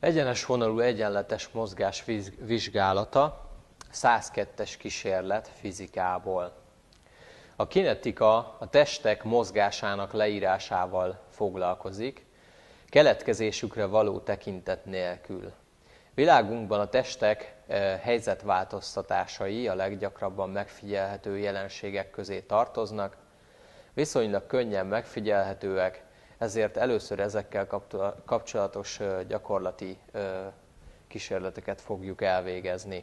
Egyenes vonalú egyenletes mozgás vizsgálata, 102-es kísérlet fizikából. A kinetika a testek mozgásának leírásával foglalkozik, keletkezésükre való tekintet nélkül. Világunkban a testek helyzetváltoztatásai a leggyakrabban megfigyelhető jelenségek közé tartoznak, viszonylag könnyen megfigyelhetőek, ezért először ezekkel kapcsolatos gyakorlati kísérleteket fogjuk elvégezni.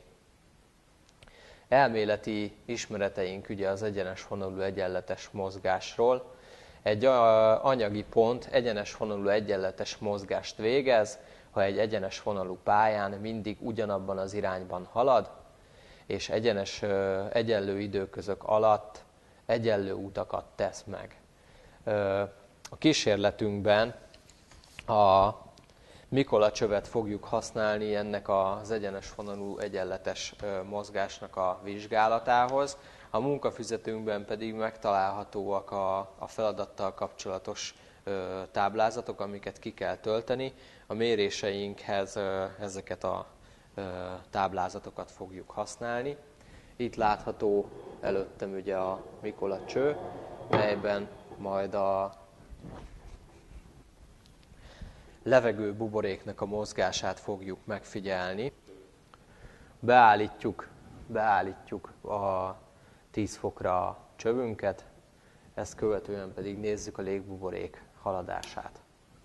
Elméleti ismereteink ugye az egyenes vonalú egyenletes mozgásról. Egy anyagi pont egyenes vonalú egyenletes mozgást végez, ha egy egyenes vonalú pályán mindig ugyanabban az irányban halad, és egyenlő időközök alatt egyenlő utakat tesz meg. A kísérletünkben a Mikola-csövet fogjuk használni ennek az egyenes vonalú egyenletes mozgásnak a vizsgálatához. A munkafüzetünkben pedig megtalálhatóak a feladattal kapcsolatos táblázatok, amiket ki kell tölteni. A méréseinkhez ezeket a táblázatokat fogjuk használni. Itt látható előttem ugye a Mikola-cső, melyben majd a levegő buboréknak a mozgását fogjuk megfigyelni. Beállítjuk a 10 fokra a csövünket, ezt követően pedig nézzük a légbuborék haladását.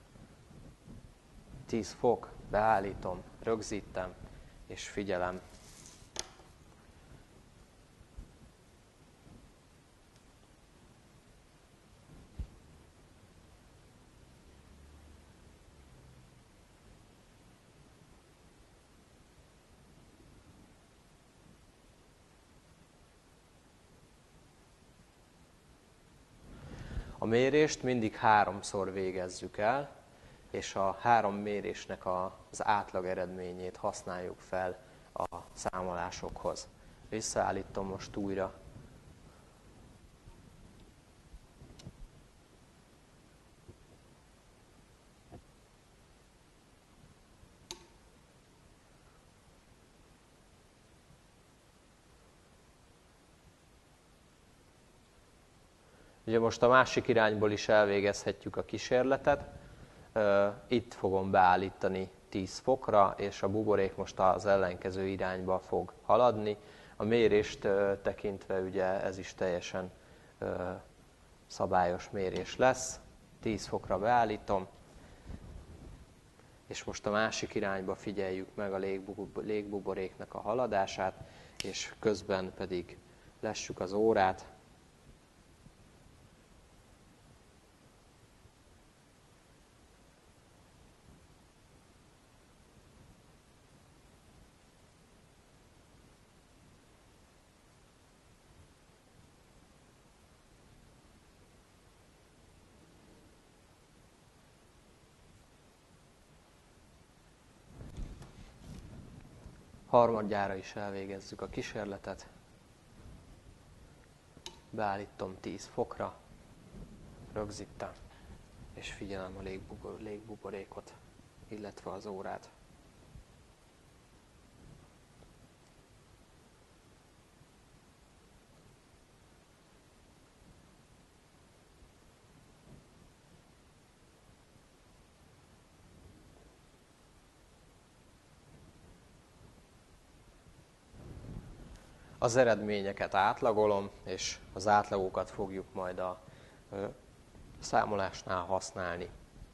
10 fok, beállítom, rögzítem és figyelem. A mérést mindig 3-szor végezzük el, és a 3 mérésnek az átlag eredményét használjuk fel a számolásokhoz. Visszaállítom most újra. Ugye most a másik irányból is elvégezhetjük a kísérletet. Itt fogom beállítani 10 fokra, és a buborék most az ellenkező irányba fog haladni. A mérést tekintve ugye ez is teljesen szabályos mérés lesz. 10 fokra beállítom, és most a másik irányba figyeljük meg a légbuboréknak a haladását, és közben pedig lessük az órát. Harmadjára is elvégezzük a kísérletet. Beállítom 10 fokra, rögzítem, és figyelem a légbuborékot, illetve az órát. Az eredményeket átlagolom, és az átlagokat fogjuk majd a számolásnál használni.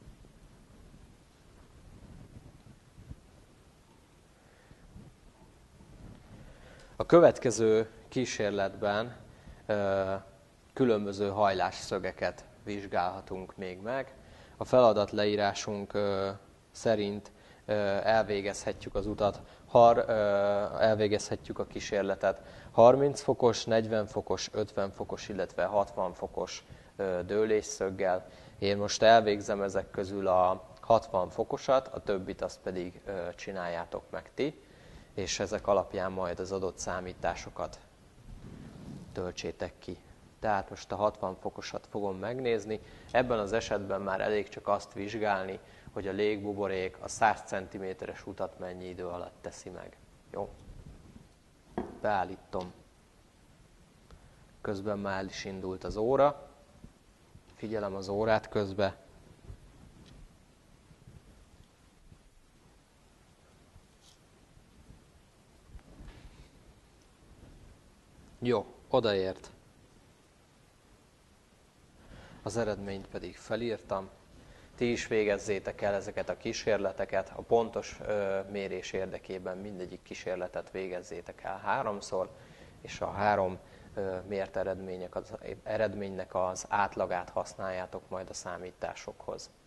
A következő kísérletben különböző hajlásszögeket vizsgálhatunk még meg. A feladatleírásunk szerint elvégezhetjük az utat, elvégezhetjük a kísérletet 30 fokos, 40 fokos, 50 fokos, illetve 60 fokos dőlésszöggel. Én most elvégzem ezek közül a 60 fokosat, a többit azt pedig csináljátok meg ti, és ezek alapján majd az adott számításokat töltsétek ki. Tehát most a 60 fokosat fogom megnézni. Ebben az esetben már elég csak azt vizsgálni, hogy a légbuborék a 100 cm-es utat mennyi idő alatt teszi meg. Jó? Beállítom. Közben már el is indult az óra. Figyelem az órát közben. Jó, odaért. Az eredményt pedig felírtam. Ti is végezzétek el ezeket a kísérleteket. A pontos mérés érdekében mindegyik kísérletet végezzétek el 3-szor, és a 3 mért eredménynek az átlagát használjátok majd a számításokhoz.